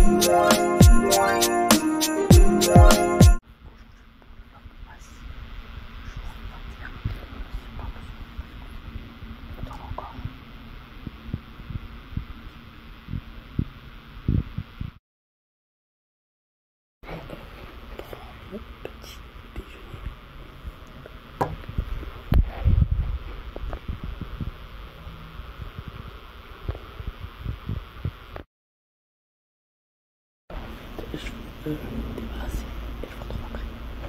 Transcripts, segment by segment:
Je peux me débarrasser et je vous retrouve après.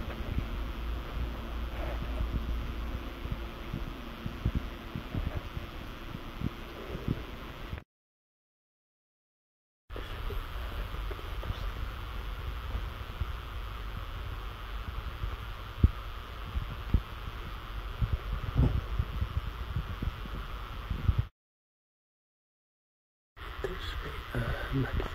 Je vais m'habiller.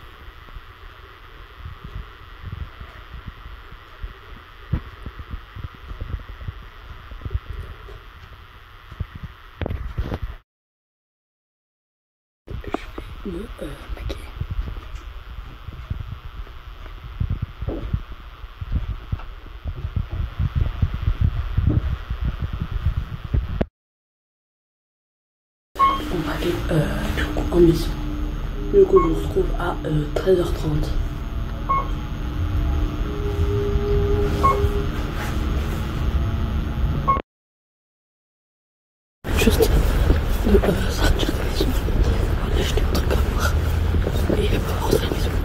Je vais me maquiller. On va aller du coup en mission. Du coup je vous retrouve à 13h30. Juste de sortir de la maison, aller acheter un truc à boire et rentrer à la maison.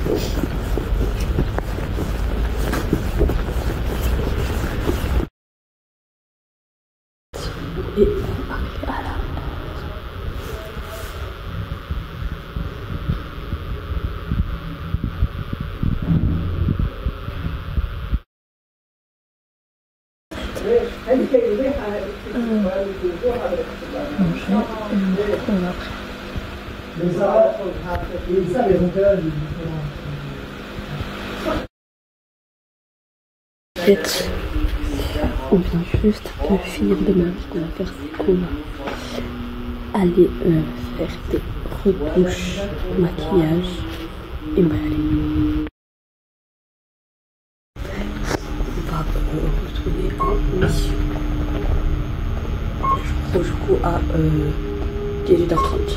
Et on va arriver à la fait, on vient juste de finir de manger. Ce qu'on va faire, c'est qu'on va aller faire des retouches, maquillage et on va aller. On va retourner en mission. Je retrouve du coup à 18h30.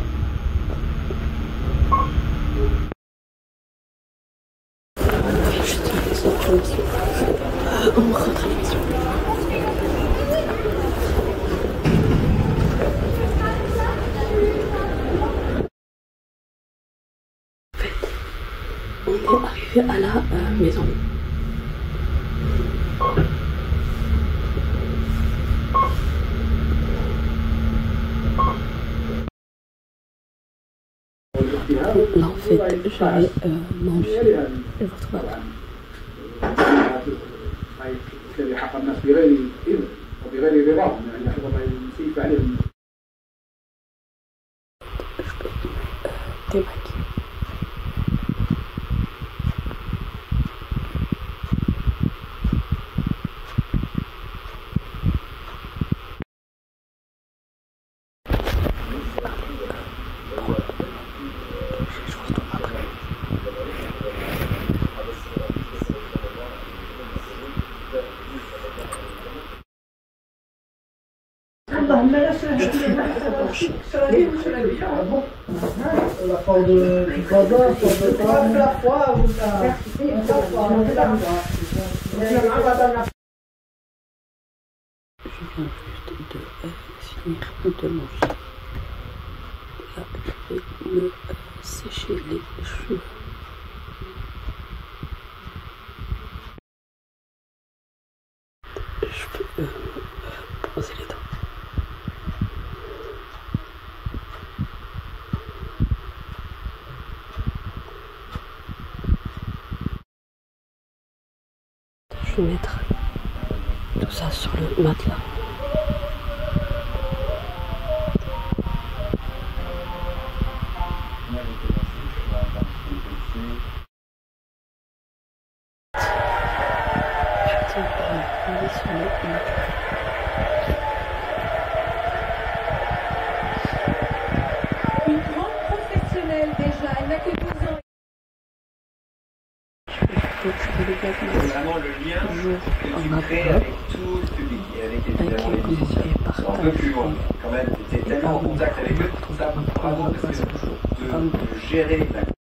On rentre à la maison. On est arrivé à la maison. Là en fait je vais manger et vous retrouve après. يشتري حق الناس بغير إذن وبغير رضاهم يعني يحفظ ما يسيء عليهم. La forme du bazar, la foi ou la Je viens juste de finir de manger. Là, je vais me sécher les cheveux. Je peux brosser les dents. Je vais mettre tout ça sur le matelas. Je vais sur le matelas. Une grande professionnelle déjà, elle n'a que 12 ans. Donc je vais les mettre vraiment le lien jour que en tu crées enveloppe avec tout le public et avec évidemment les comment musiciens. et C'est un peu plus loin quand même, tu es tellement en contact avec eux, ça bravo parce que de gérer la